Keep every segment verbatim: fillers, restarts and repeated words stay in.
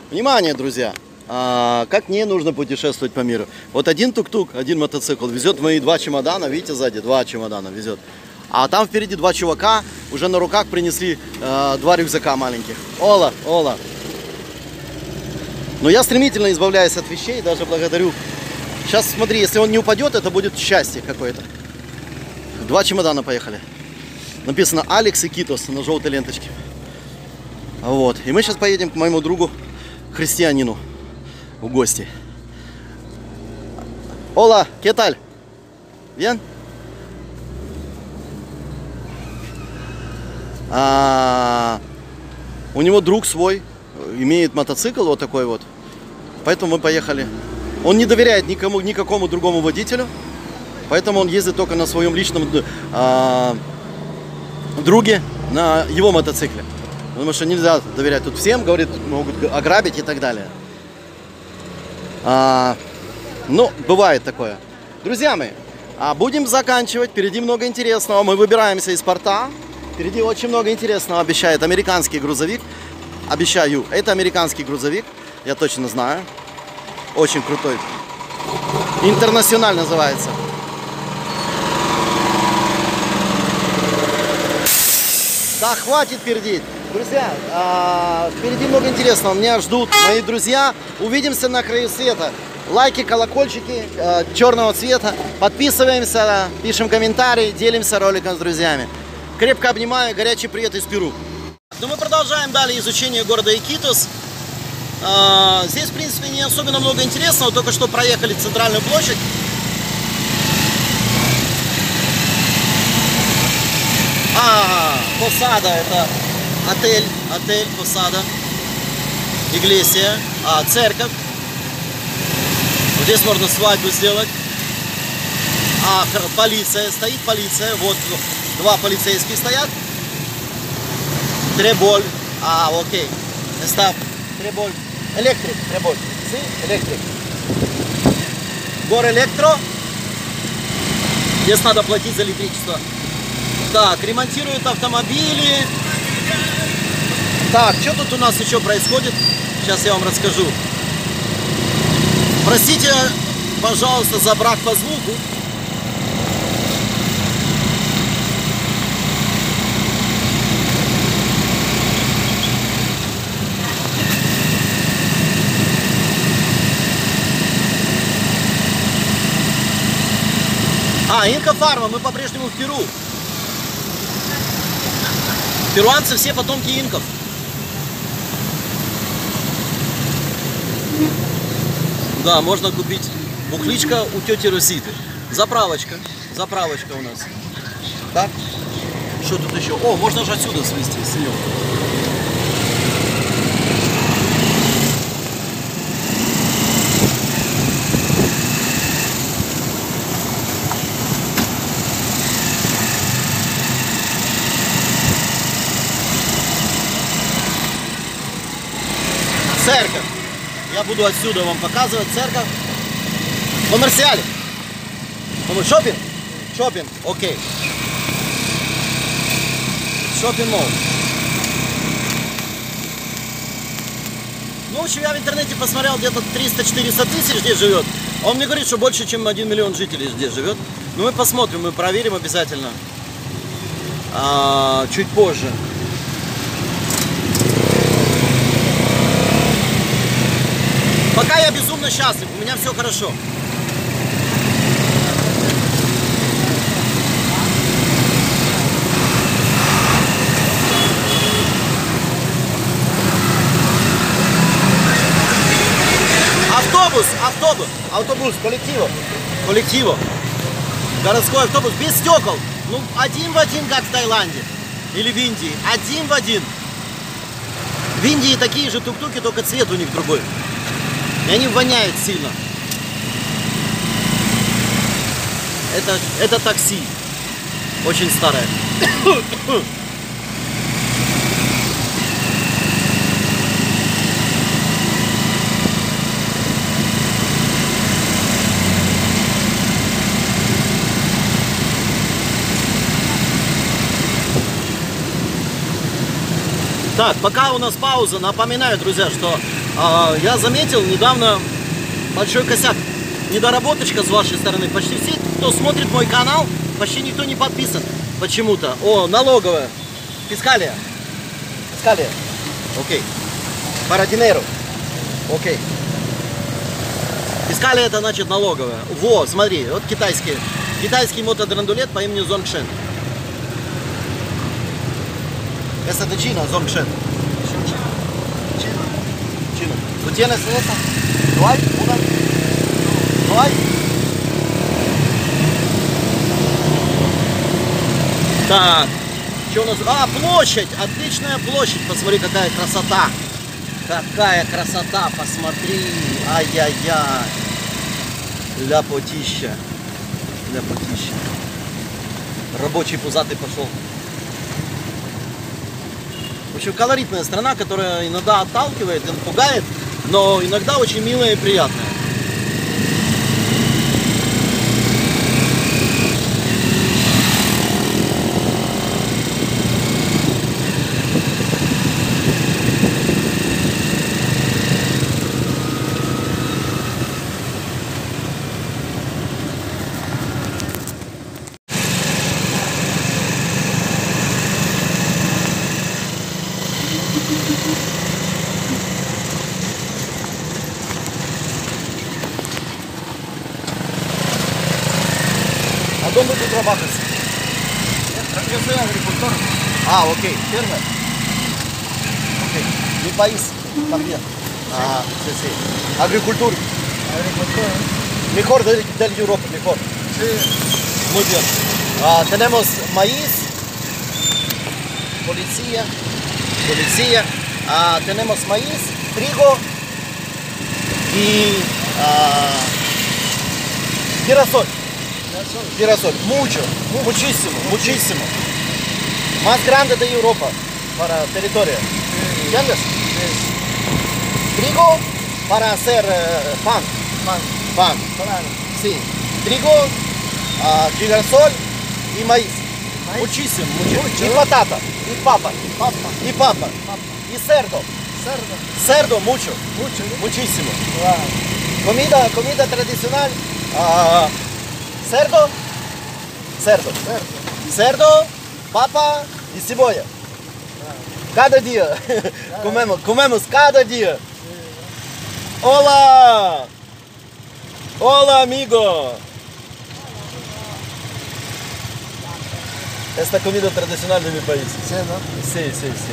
Внимание, друзья! А, как мне нужно путешествовать по миру? Вот один тук-тук, один мотоцикл везет мои два чемодана, видите, сзади два чемодана везет. А там впереди два чувака уже на руках принесли э, два рюкзака маленьких. Ола, ола. Но я стремительно избавляюсь от вещей, даже благодарю. Сейчас смотри, если он не упадет, это будет счастье какое-то. Два чемодана поехали. Написано Алекс и Китос на желтой ленточке. Вот. И мы сейчас поедем к моему другу христианину в гости. Ола, ¿qué tal? Bien? А, у него друг свой имеет мотоцикл вот такой вот. Поэтому мы поехали. Он не доверяет никому, никакому другому водителю. Поэтому он ездит только на своем личном а, друге, на его мотоцикле. Потому что нельзя доверять тут всем, говорит, могут ограбить и так далее. А, ну, бывает такое. Друзья мои, а будем заканчивать. Впереди много интересного. Мы выбираемся из порта. Впереди очень много интересного обещает американский грузовик. Обещаю, это американский грузовик. Я точно знаю. Очень крутой. Интернациональ называется. Да, хватит пердеть. Друзья, а, впереди много интересного. Меня ждут мои друзья. Увидимся на краю света. Лайки, колокольчики а, черного цвета. Подписываемся, пишем комментарии, делимся роликом с друзьями. Крепко обнимаю, горячий привет из Перу. Ну, мы продолжаем далее изучение города Икитос. А, здесь, в принципе, не особенно много интересного. Только что проехали центральную площадь. А, Посада, это отель, отель, Посада, Иглесия, а, церковь. Вот здесь можно свадьбу сделать. А, полиция, стоит полиция, вот два полицейских стоят. Треболь, а, окей, está Треболь, электрик, Треболь, sí, электрик. Гор электро, здесь надо платить за электричество. Так, ремонтируют автомобили. Так, что тут у нас еще происходит? Сейчас я вам расскажу. Простите, пожалуйста, за брак по звуку. А, Инка Фарма, мы по-прежнему в Перу. Перуанцы все потомки инков. Да, можно купить бухличка у тети Роситы. Заправочка. Заправочка у нас. Так. Что тут еще? О, можно же отсюда свести с нее. Церковь. Я буду отсюда вам показывать церковь. Коммерциале. Шопинг? Шопинг, окей. Шопинг-молл. Ну, в общем, я в интернете посмотрел, где-то триста-четыреста тысяч здесь живет. Он мне говорит, что больше, чем один миллион жителей здесь живет. Ну, мы посмотрим, мы проверим обязательно. А, чуть позже. Пока я безумно счастлив, у меня все хорошо. Автобус, автобус, автобус, коллектива, коллектива. Городской автобус без стекол. Ну, один в один, как в Таиланде или в Индии. Один в один. В Индии такие же тук-туки, только цвет у них другой. И они воняют сильно. Это, это такси. Очень старое. Так, пока у нас пауза, напоминаю, друзья, что А, я заметил недавно большой косяк. Недоработочка с вашей стороны. Почти все, кто смотрит мой канал, почти никто не подписан почему-то. О, налоговая. Фискалия. Фискалия. Окей. Парадинеру. Окей. Фискалия это значит налоговая. Во, смотри, вот китайский. Китайский мотодрандулет по имени Зонгшен. Это de China, Zhongshan. China. ¿Tú tienes esa? ¿No hay? ¿Una? ¿No hay? Так, что у нас? А, площадь! Отличная площадь. Посмотри, какая красота. Какая красота, посмотри. Ай-яй-яй. Ляпотища. Ляпотища. Рабочий пузатый пошел. В общем, колоритная страна, которая иногда отталкивает и напугает, но иногда очень милая и приятная. А дом будет работать? Yo soy agricultor. А, окей, фермер. Окей. Mi país también. Ah, sí, sí. Agricultura. Agricultor. Mejor del, del Europa, mejor. Sí. Muy bien. Ah, tenemos maíz, policía, policía. Ah, tenemos maíz, trigo y ah, girasol. Girasol. Mucho, muchísimo, muchísimo. Más grande de Europa para territorio. ¿Entiendes? Trigo para hacer eh, pan. Pan. Pan. Claro. Sí. Trigo, ah, girasol y maíz. Maíz. Muchísimo, muchísimo. Mucho. Y patata, y papa, Papa. y papa, Papa. y cerdo. Cerdo. Cerdo mucho, Mucho. ¿no? muchísimo. Claro. Comida, comida tradicional. ah, cerdo, cerdo. Cerdo. Cerdo, papa y cebolla. Cada día. comemos, comemos cada día. Hola. Hola, amigo. Esta comida tradicional de mi país. Sí, ¿no? Sí, sí, sí.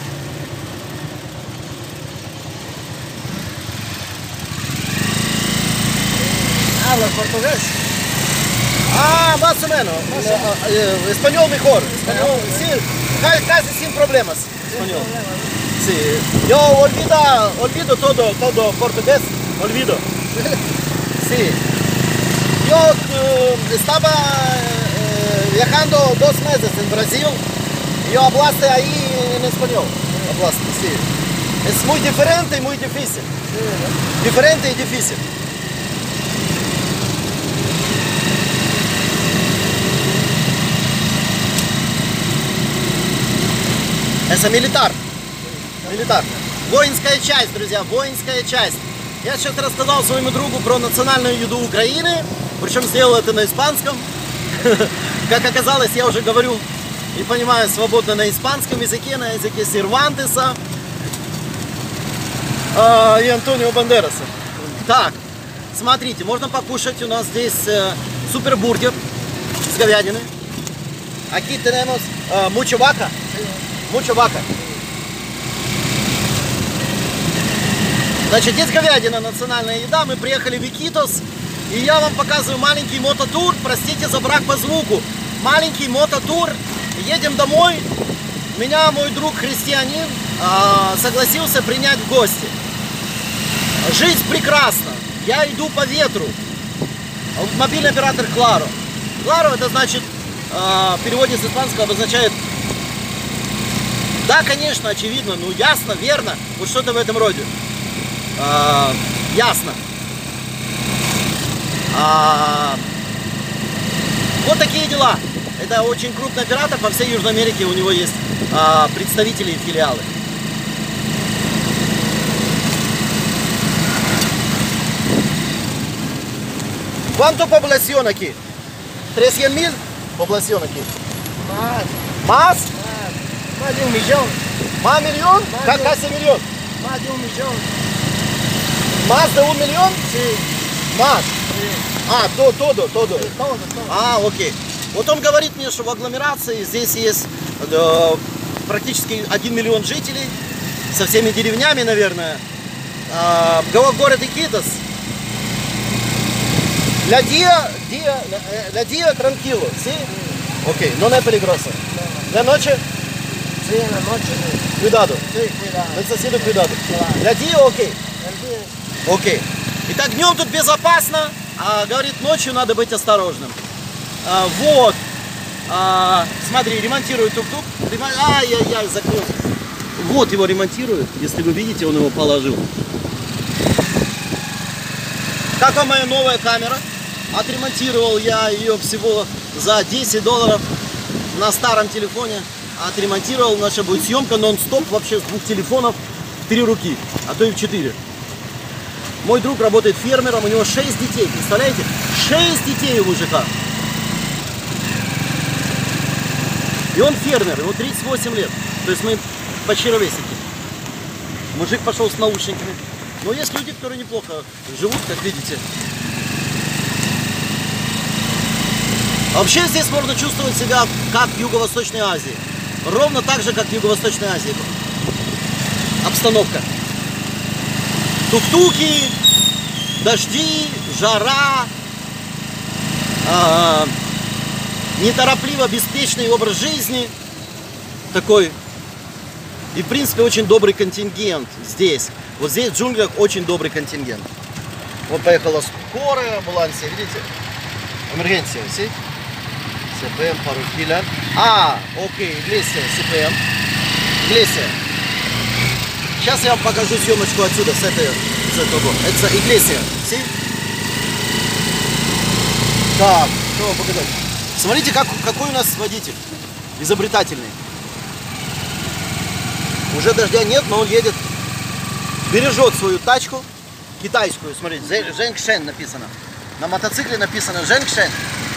¿Hablas portugués? Ah, más o menos. Más o Eh, menos. eh, español mejor. Español, sí, ca- casi sin problemas. Español. Sí. Yo olvido, olvido todo, todo portugués. Olvido. Sí. Yo eh, estaba eh, viajando dos meses en Brasil. Yo hablaste ahí en español. Hablaste, sí. Es muy diferente y muy difícil. Sí, ¿no? Diferente y difícil. Это милитар. Милитар. Воинская часть, друзья, воинская часть. Я сейчас рассказал своему другу про национальную еду Украины, причем сделал это на испанском. Как оказалось, я уже говорю и понимаю свободно на испанском языке, на языке Сервантеса а, и Антонио Бандераса. Так, смотрите, можно покушать. У нас здесь э, супербургер с говядины. Aquí tenemos э, mucho vaca. Mucho vaca. Значит, здесь говядина, национальная еда. Мы приехали в Икитос. И я вам показываю маленький мототур. Простите за брак по звуку. Маленький мототур. Едем домой. Меня мой друг христианин а, согласился принять в гости. Жизнь прекрасна. Я иду по ветру. Мобильный оператор Кларо. Кларо это значит, а, в переводе с испанского обозначает да, конечно, очевидно, ну ясно, верно. Вот что-то в этом роде. А, ясно. А, вот такие дела. Это очень крупный оператор, по всей Южной Америке у него есть а, представители и филиалы. ¿Cuánto población aquí? trescientos mil población aquí. Más, ¿Más? más. Más de un millón. ¿Más millón? Más Ca- de- Casi millón. Más de un millón. ¿Más de un millón? Sí, Más. sí. А, то, todo, todo. Sí, todo, todo. А, окей. Вот он говорит мне, что в агломерации здесь есть э, практически один миллион жителей, со всеми деревнями, наверное. А, го- город Икитос. La día, día, eh, la día tranquilo, ¿sí? Ok, no es peligroso. La noche, Sí, en la noche. Sí, cuidado. sí, cuidado. Necesito cuidado. Claro. La día, ok. El día- Окей. Итак, днем тут безопасно, а говорит, ночью надо быть осторожным. А, вот. А, смотри, ремонтирует тук-тук. Ремон- Ай-яй-яй, закрыл. Вот его ремонтируют. Если вы видите, он его положил. Как вам моя новая камера? Отремонтировал я ее всего за десять долларов на старом телефоне. Отремонтировал, наша будет съемка нон-стоп вообще с двух телефонов в три руки, а то и в четыре. Мой друг работает фермером, у него шесть детей, представляете? шесть детей у мужика. И он фермер, ему тридцать восемь лет. То есть мы почти ровесники. Мужик пошел с наушниками. Но есть люди, которые неплохо живут, как видите. А вообще здесь можно чувствовать себя как в Юго-Восточной Азии. Ровно так же, как в Юго-Восточной Азии. Обстановка. Тук-туки, дожди, жара, а, неторопливо беспечный образ жизни. Такой. И, в принципе, очень добрый контингент здесь. Вот здесь, в джунглях, очень добрый контингент. Вот поехала скорая, амбулансия, видите? Emergencia, ¿sí? C P M para alquilar. Ah, ok, iglesia, C P M. Iglesia. Сейчас я вам покажу съемочку отсюда, с этой, с этого. Это iglesia, ¿sí? Так, что вам показать? Смотрите, как, какой у нас водитель. Изобретательный. Уже дождя нет, но он едет, бережет свою тачку, китайскую, смотрите, Зhensheng написано. На мотоцикле написано Zhensheng.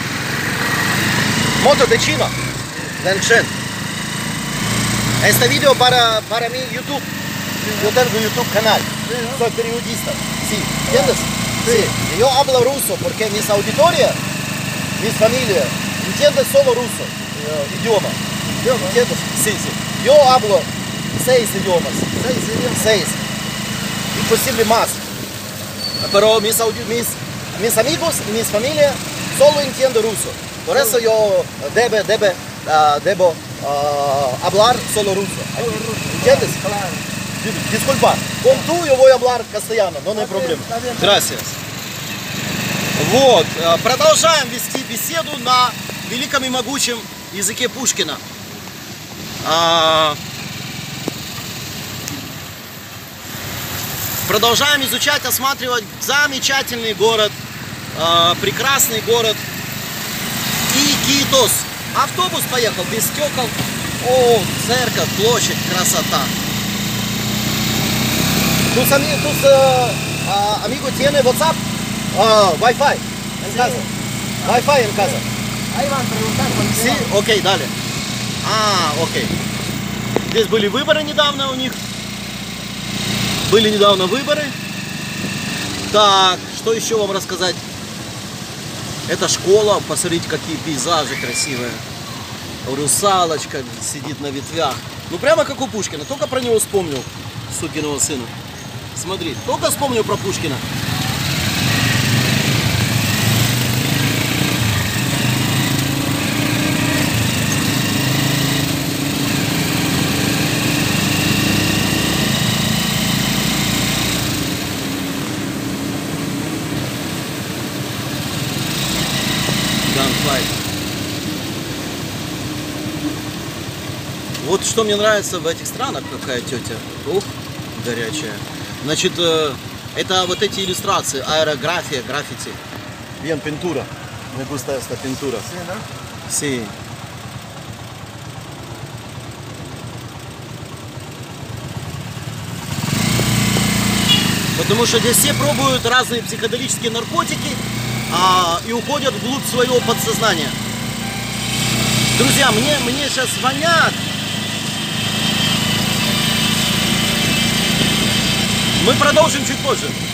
Moto de China. Zhensheng. Это видео para, para mi YouTube. Yo tengo YouTube canal. Soy periodista. Sí, ¿entiendes? Sí. Yo hablo ruso porque mis auditoría, mis familia, entiende solo ruso. Idioma. ¿Entiendes? Sí, sí. Yo hablo seis idiomas. Seis idiomas. Seis. Y posible más. Pero mis, audi- mis, mis amigos y mis familia solo entienden ruso. Por eso yo debe, debe, ah, debo ah, hablar solo ruso. Todo ruso. ¿Entiendes? Claro. Disculpa, con tú yo voy a hablar castellano, no hay Está bien, проблем. está bien. Gracias. Вот, э, продолжаем вести беседу на великом и могучем языке Пушкина. А, Продолжаем изучать, осматривать замечательный город, э, прекрасный город Икитос. Автобус поехал без стекол. О, церковь, площадь, красота. Tus, ami- tus uh, uh, amigos tienen WhatsApp, uh, Wi-Fi en casa. Wi-Fi en casa. Ahí van a preguntar cuando Sí, окей, дали. А, окей. Здесь были выборы недавно у них. Были недавно выборы. Так, что еще вам рассказать? Это школа, посмотрите, какие пейзажи красивые. Русалочка сидит на ветвях. Ну прямо как у Пушкина, только про него вспомнил, сукиного сына. Смотри, только вспомнил про Пушкина. Gunfight. Вот что мне нравится в этих странах, какая тетя. Ух, горячая. Значит, э, это вот эти иллюстрации, аэрография, граффити. Bien pintura. Me gusta esta pintura. Sí, ¿no? Sí. Потому что здесь все пробуют разные психоделические наркотики. а, и уходят вглубь своего подсознания. Друзья, мне, мне сейчас звонят. Мы продолжим чуть позже.